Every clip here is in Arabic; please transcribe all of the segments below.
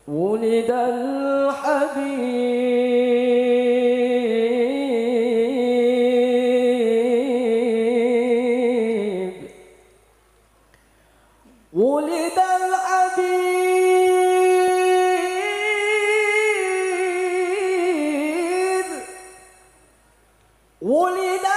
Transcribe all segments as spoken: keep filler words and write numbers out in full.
ولد الحبيب ولد الحبيب ولد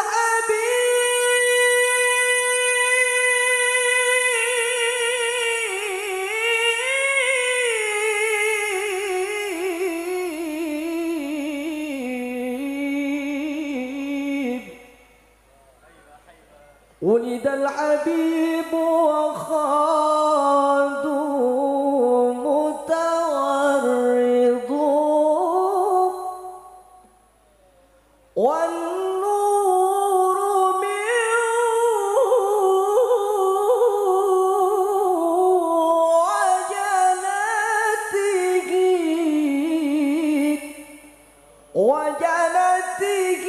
ولد الحبيب وخادوا متورضون والنور من وجنته وجنته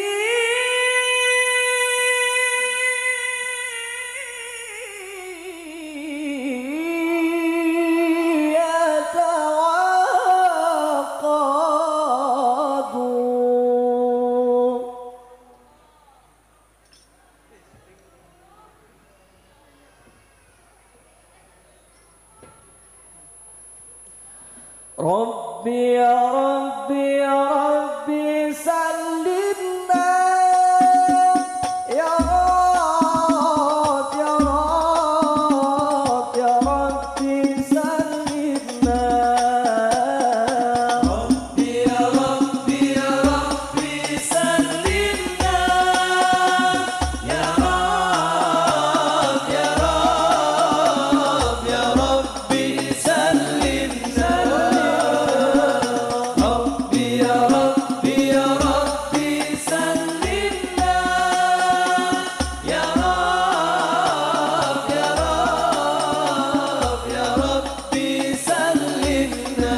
ربي يا ربي يا ربي سلمنا يا رب يا رب يا ربي سلمنا ربي يا ربي يا ربي سلمنا يا رب يا رب يا ربي سلمنا ربي يا ربي يا ربي سلمنا يا رب يا رب يا ربي سلمنا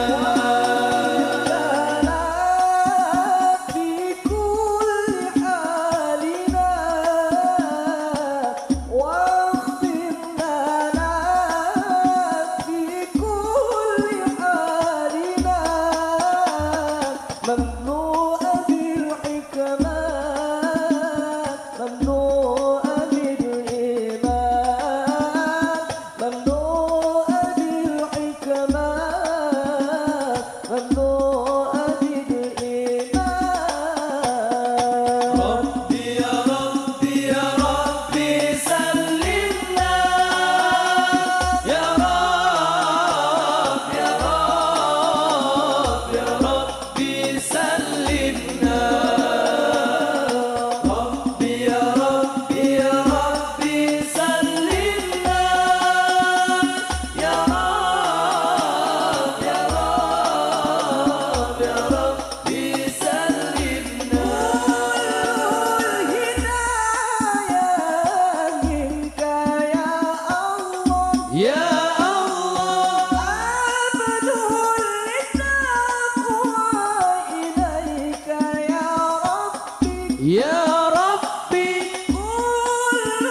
في كل حالنا واغفر لنا في كل حالنا مملوءة بالحكمات مملوءة بالإيمان مملوءة بالحكمات مملوءة بالإيمان ربي يا ربي يا ربي سلمنا يا رب يا رب يا ربي سلمنا ربي يا ربي يا ربي سلمنا يا رب يا رب يا ربي سلمنا الهداية منك يا الله يا الله عبد للتقوى إليك يا ربي يا ربي كل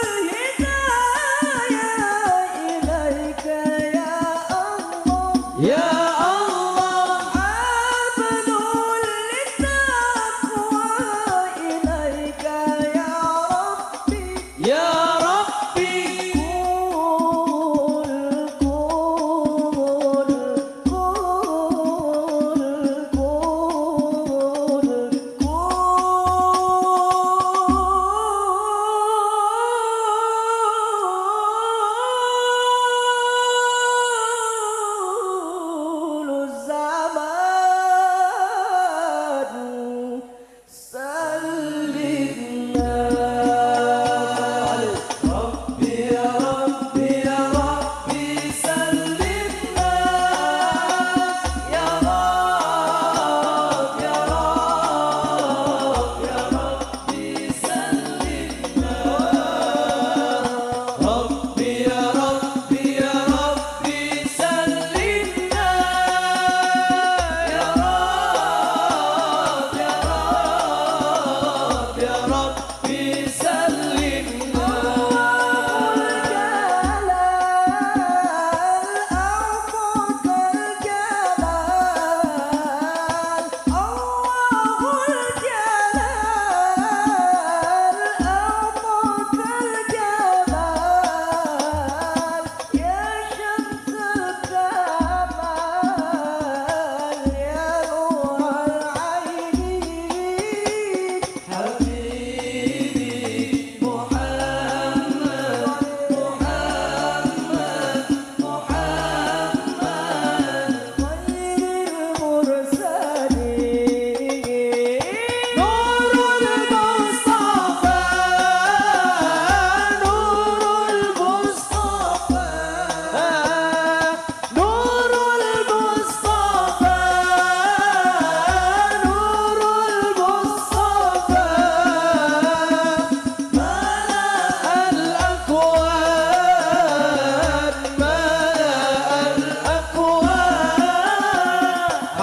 الهداية إليك يا الله يا الله عبد للتقوى إليك يا ربي يا ربي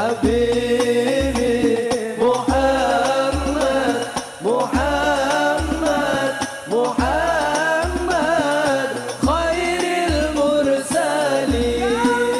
حبيبي محمد محمد محمد خير المرسلين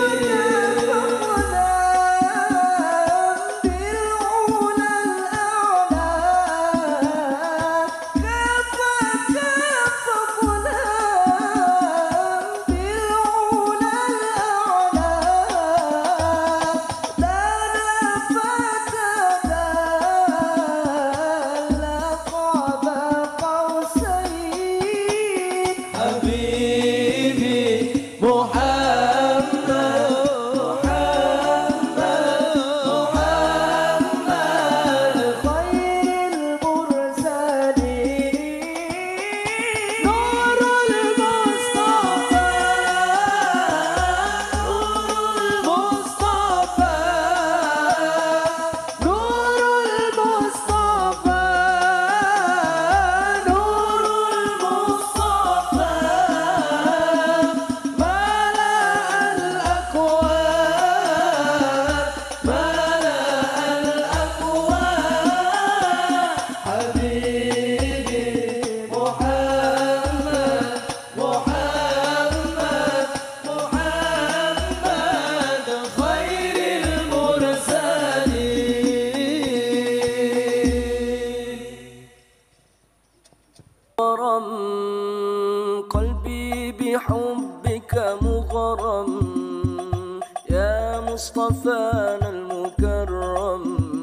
قلبي بحبك مغرم يا مصطفانا المكرم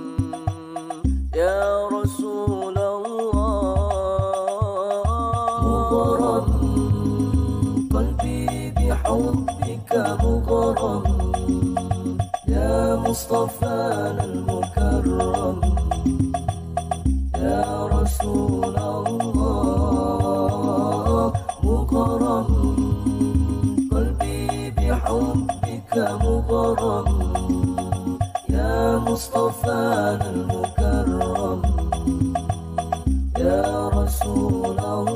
يا رسول الله مغرم قلبي بحبك مغرم يا مصطفانا المكرم يا رسول الله مغرم قلبي بحبك مغرم يا مصطفانا المكرم يا رسول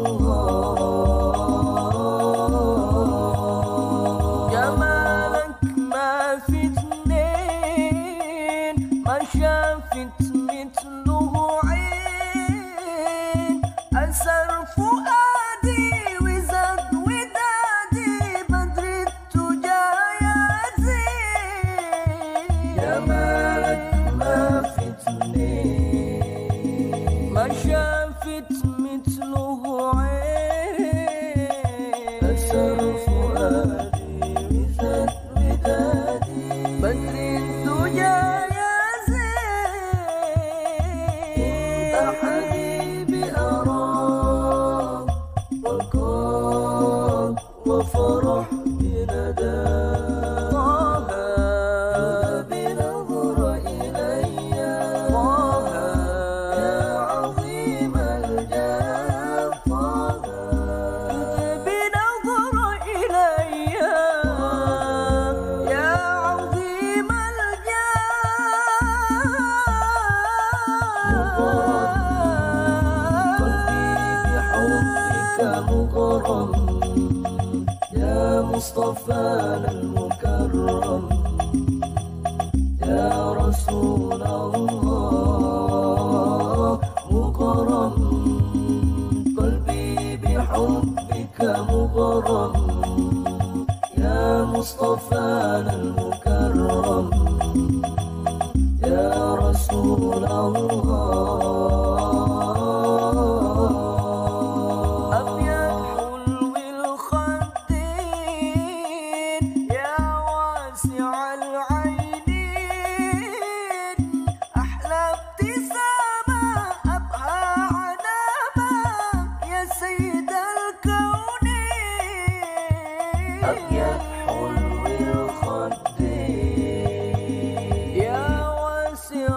الله جمالك ما في اتنين ما شافت مثله عين أسر فؤادي وزاد ودادي بدر التجا يا زين جمالك ما في اتنين ما شافت مثله عين أسر فؤادي وزاد ودادي بدر التجا يا زين انت حبيبي أراك والكون وفرح بنداك طه بنظر إلي طه يا عظيم الجاه طه بنظر إلي يا عظيم الجاه مغرم يا مصطفانا المكرم يا رسول الله مغرم قلبي بحبك مغرم يا مصطفانا المكرم يا رسول الله أبيض حلو الخدين يا واسع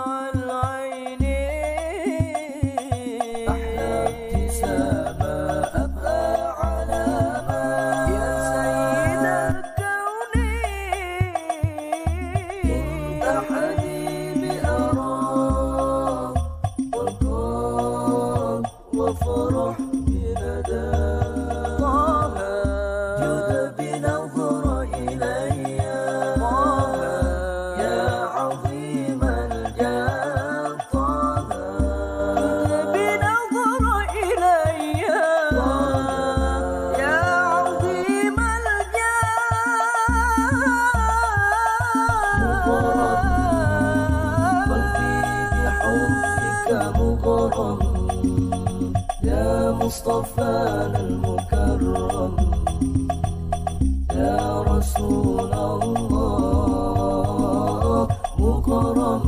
العينين أحلى ابتسامة أبقى علامة يا سيد الكونين أنت حبيبي أراك والكون وفرح بنداك طه جد بنظر إلي طه يا عظيم مكرم يا مصطفانا المكرم يا رسول الله مكرم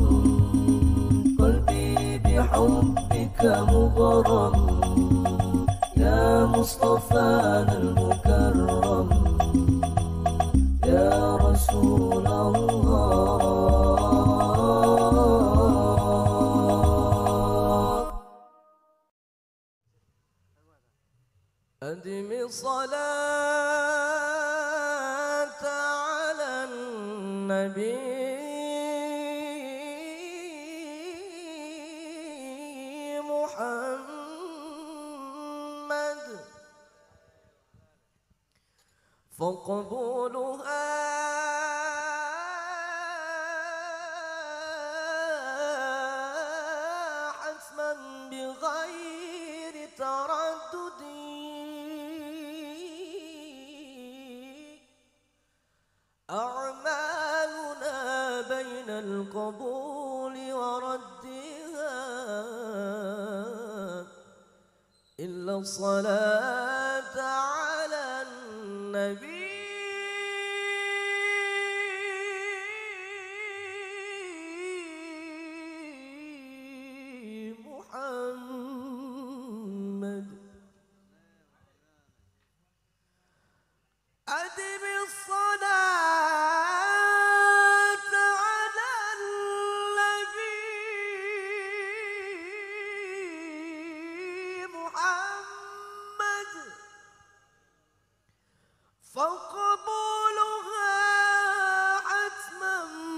قلبي بحبك مغرم يا مصطفانا المكرم يا رسول الله أدم الصلاة على النبي محمد فقبولها حتما بغير تردد أعمالنا بين القبول وردها إلا الصلاة على النبي محمد أدم الصلاة على النبي محمد فقبولها حتما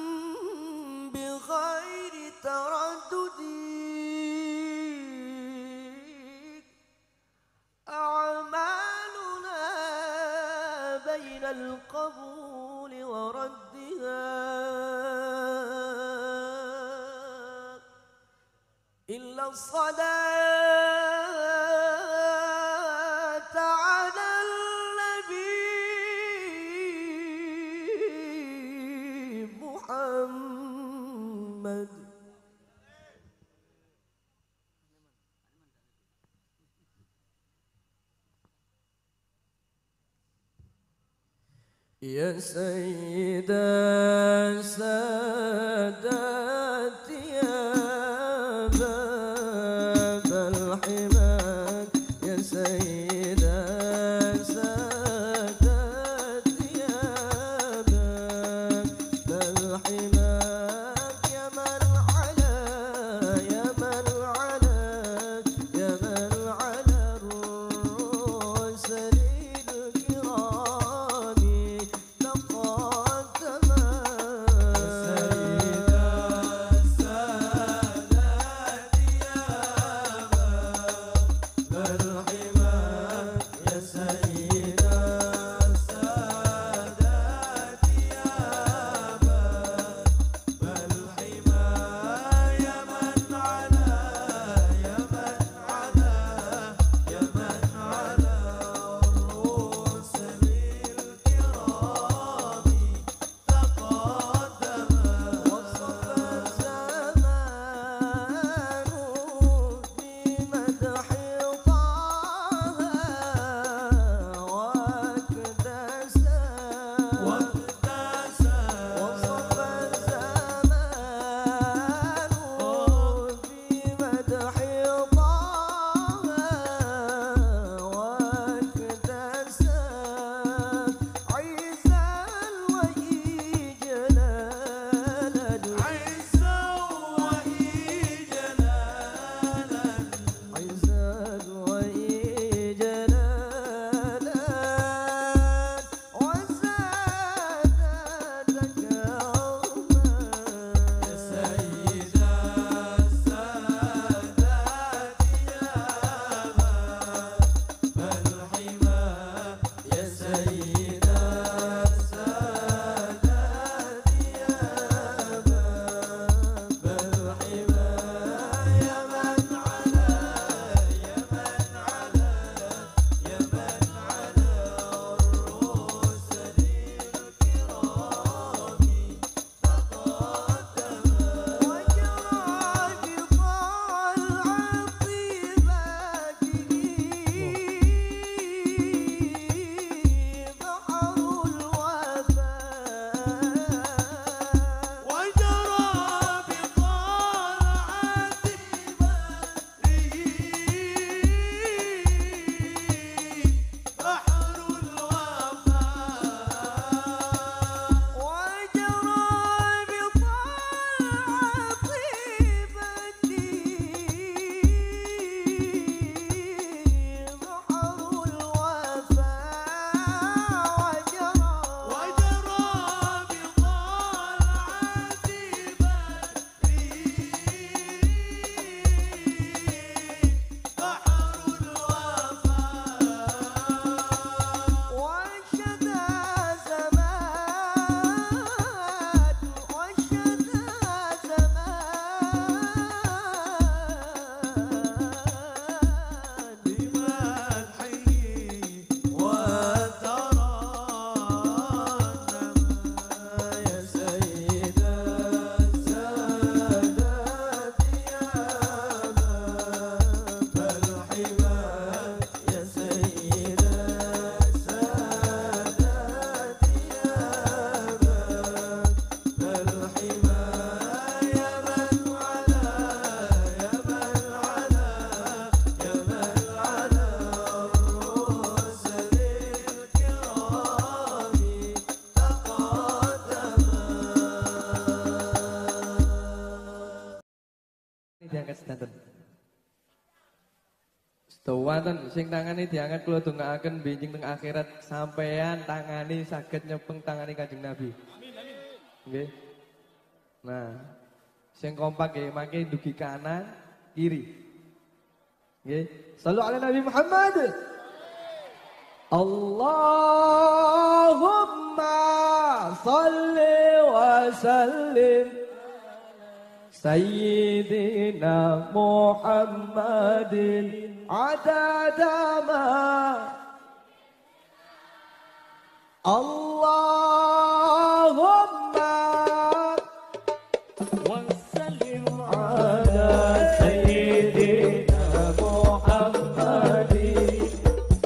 بغير تردد أعمالنا بين القبول وردها إلا الصلاة على النبي محمد يا سيد السادات يا باب الحماد يا سيد السادات يا باب الحماد يا من علا يا من علا يا من علا الرسل الكرام تقدما Diangkat sedanten. Sedawanten sing tangane diangkat kula dongaaken benjing teng akhirat sampean tangani saged nyepeng tangani Kanjeng Nabi. Amin amin. Nggih. Nah, sing kompak nggih mangke dugi kanan, kiri. Nggih. Shallu ala Nabi Muhammad. Allahumma shalli wa sallim Sayyidina Muhammadin adada ma Allahumma wa sallim ala Sayyidina Muhammadin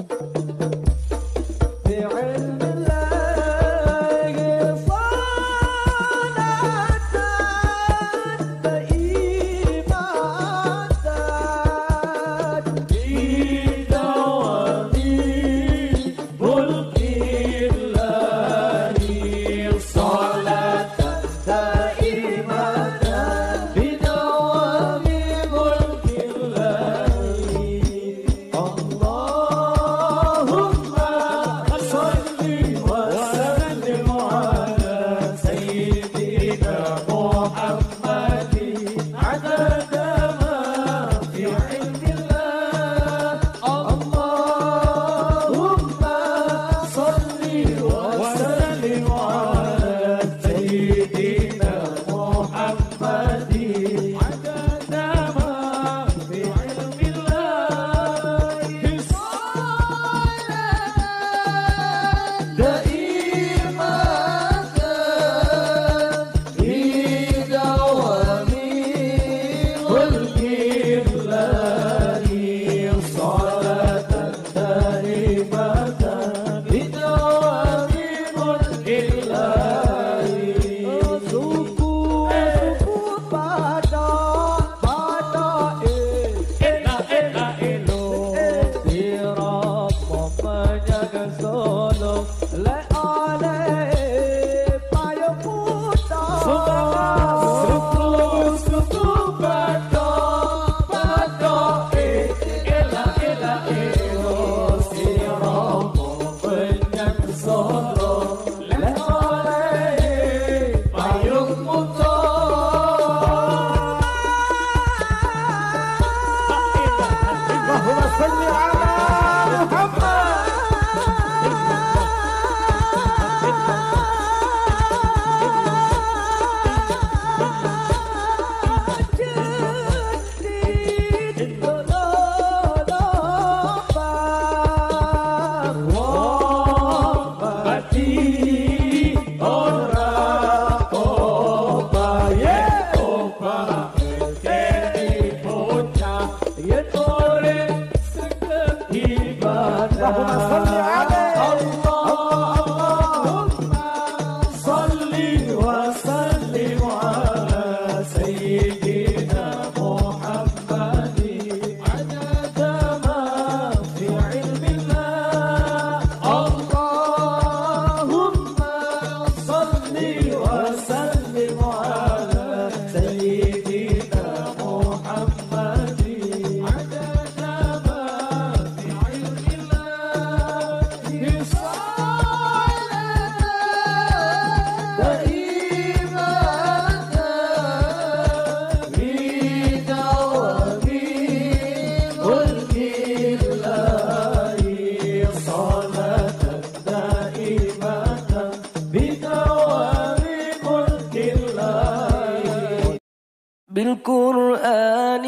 بالقرآن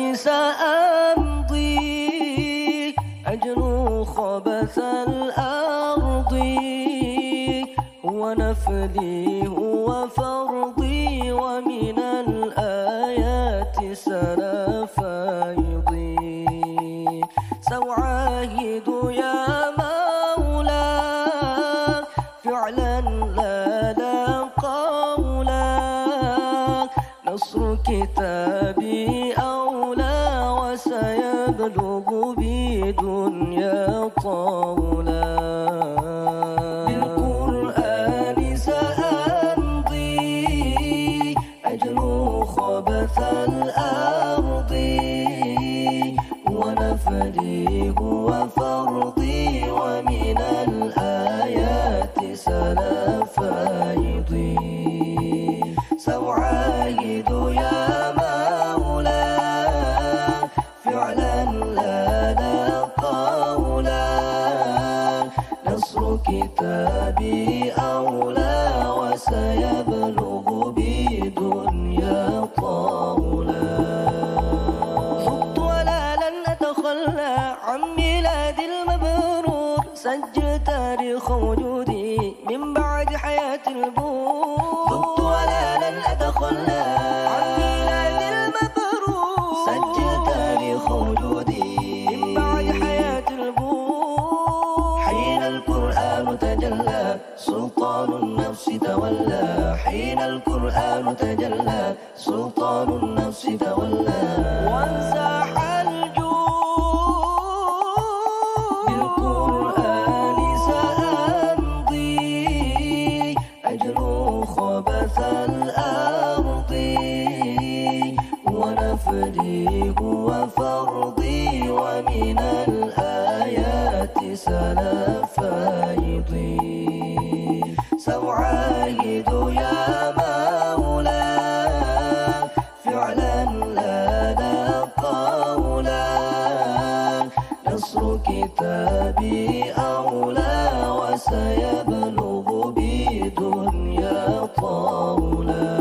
سأمضي أجنو خبث الأرض ونفدي هو فرضي ومن الآيات سنفيضي سأعاهد يا مولا فعلا لا لا قولا كتابي أولى وسيبلغ بي دنيا طاولا بالقرآن سأمضي أجلو خبث الأرض ونفدي هو فرضي ومن الآيات سلا فايضي سأعاهد يا مولا فعلا لا لا قولا نصر كتابي أولى وسيبلغ بي دنيا طاولا خضت ولا لن أتخلى عن ميلاد المبرور سجل تاريخ وجودي من بعد حياة البور خضت ولا لن أتخلى عن ميلاد المبرور سجل تاريخ وجودي من بعد حياة البور حين القرآن تجلى سلطان النفس تولى حين القرآن تجلى سلطان النفس تولى وانزاح الجود بالقرآن سأمضي أجلو خبث الأرض ونفدي هو فرضي ومن الآيات سلا فايضي سأعاهد يا مولا فعلا لا لا قولا نصر كتابي أولى وسيبلغ بي دنيا طاولا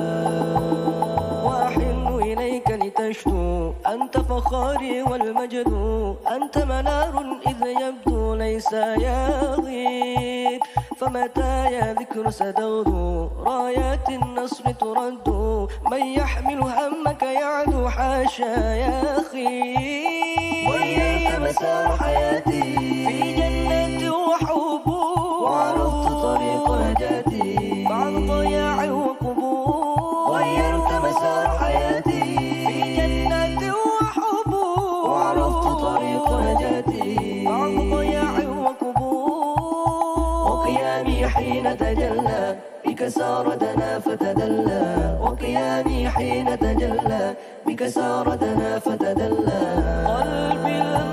وأحن إليك لتشدو أنت فخاري والمجد أنت منار إذ يبدو ليس يغيب فمتى يا ذكر ستغدو رايات النصر ترد من يحمل همك يعدو حاشا يا أخي وياك مسار حياتي في جنة وحب وعرفت طريق نجاتي بعد ضياع وقبور غيرت مسار حياتي في جنة وحب وعرفت طريق نجاتي بعد ضياع وقبور وقيامي حين تجلى بك سار دنا فتدلى وقيامي حين تجلى بك سار دنا فتدلى قلبي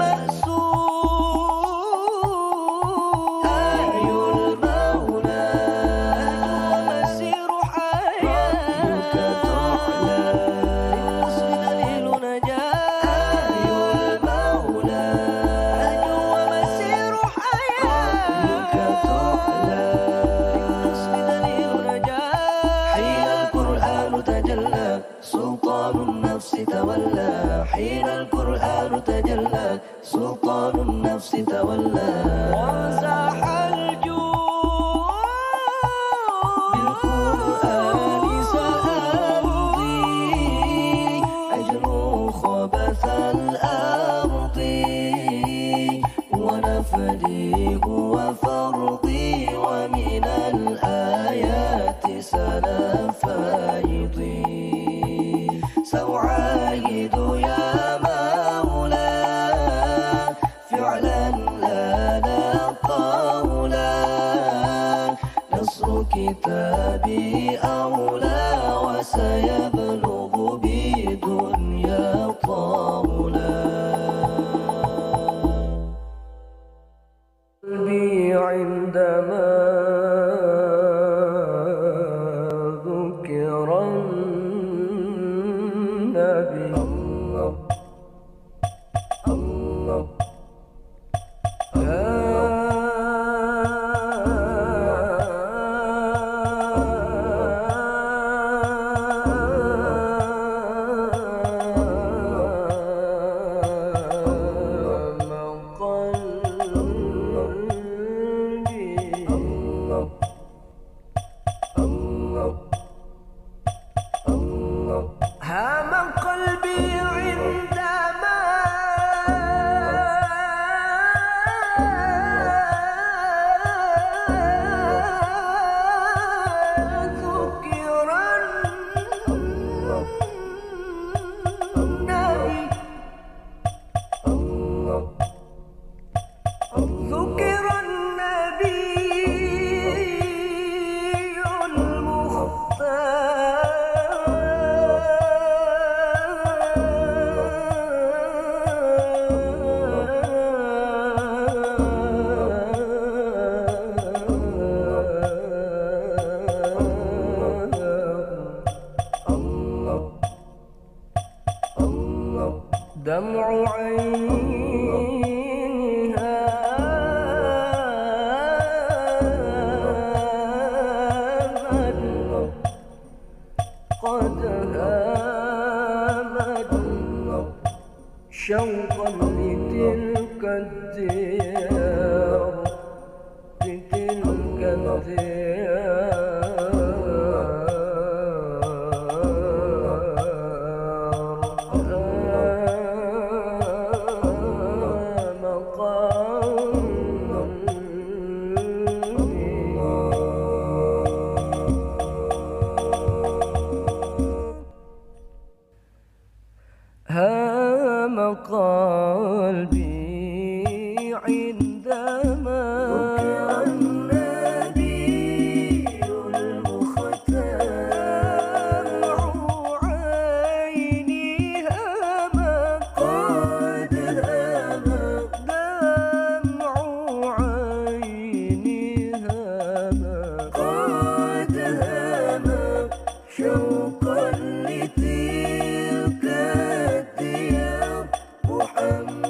المأسور آي المولى ومسير حياتك تحلى للنصر دليل نجاة آي المولى ومسير حياتك تحلى للنصر دليل نجاة حين القرآن تجلى سلطان النفس تولى حين القرآن تجلى سلطان النفس تولى وانزاح الجود بالقرآن سأمضي أجلو خبث الأرض ونفدي هو فرضي ومن الآيات سلا فايضي سأعاهد يا مولا فعلا لا لا قولا نصر كتابي أولى وسيبلغ بي دنيا طاولا قلبي عندما ذكر النبي الله الله هام قلبي عندما ذكر دمع عينها هامت قد هامت شوقا لتلك الديار لتلك الديار هام قلبي عندما ذكر النبي المختار عيني هام قد هام دمع عيني هام قد هام شوقا لتلك الديار محمد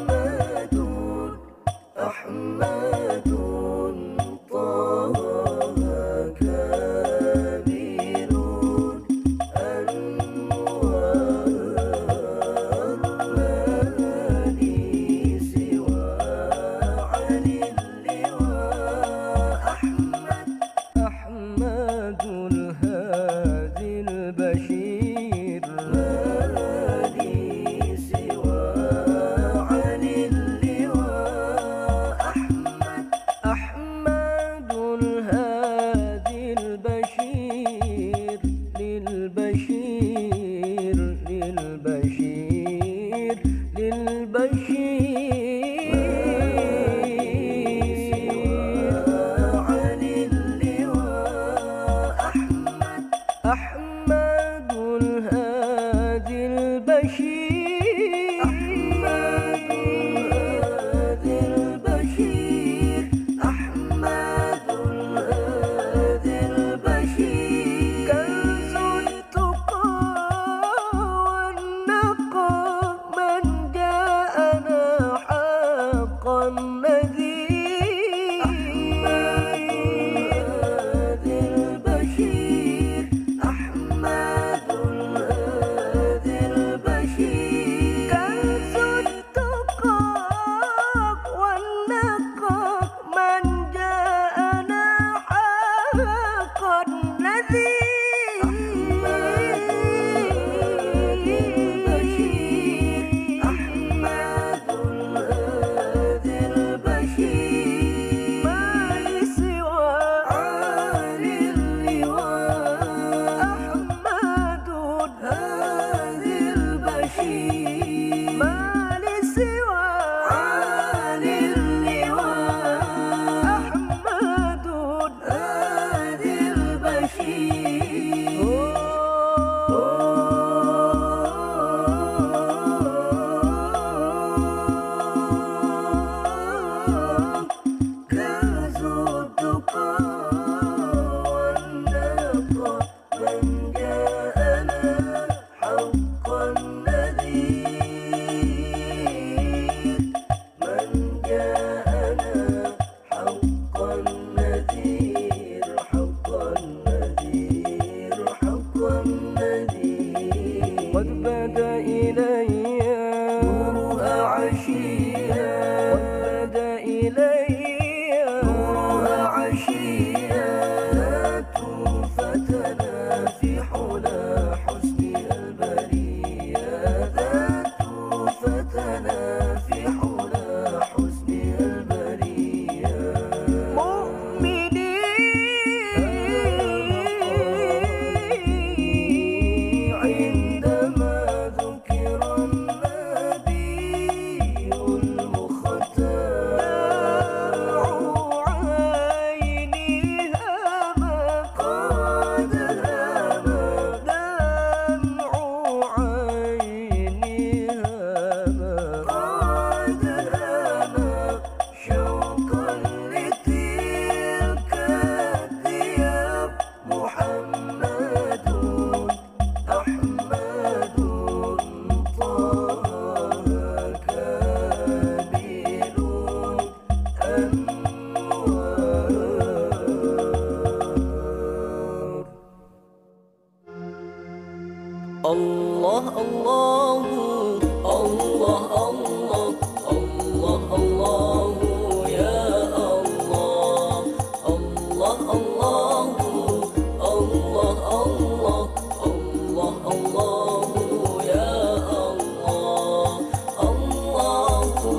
Allah Allah Allah Allah Allah Allah ya Allah Allah Allah Allah Allah Allah Allah ya Allah Allah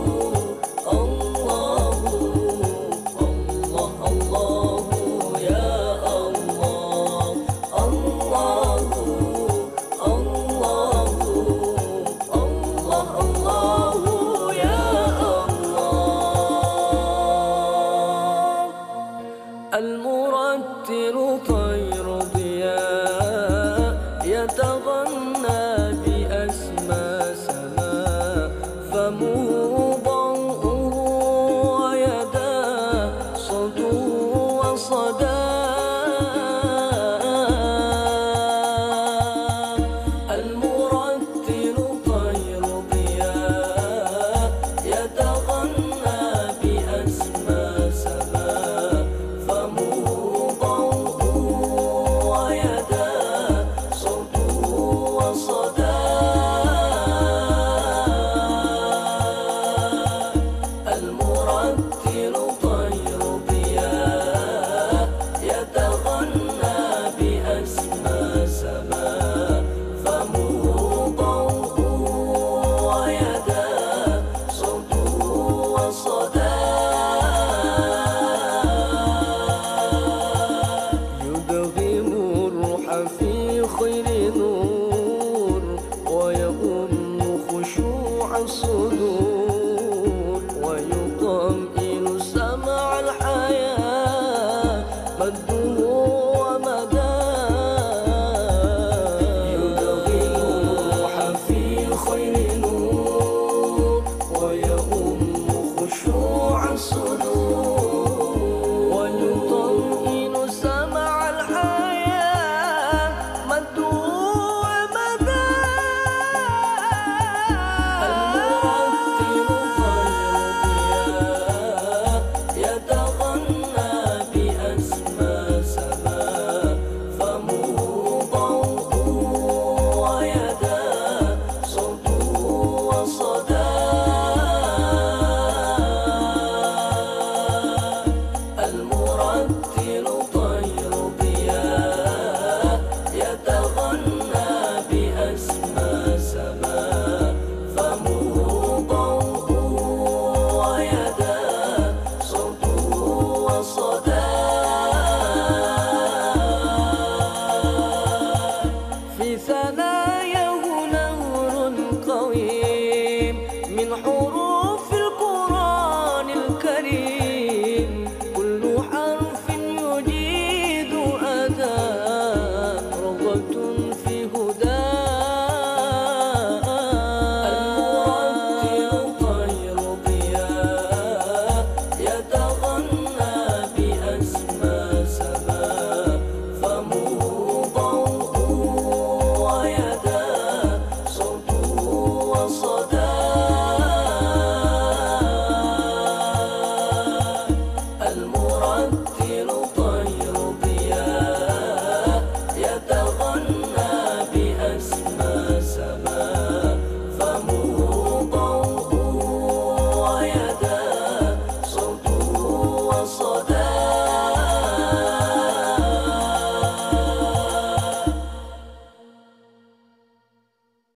Allah Allah Allah ya Allah Allah المرتل طير ضياء يتغنى بأسمى سماء فمو